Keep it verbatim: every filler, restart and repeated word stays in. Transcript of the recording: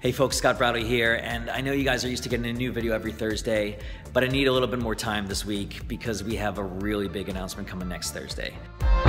Hey folks, Scott Bradley here, and I know you guys are used to getting a new video every Thursday, but I need a little bit more time this week because we have a really big announcement coming next Thursday.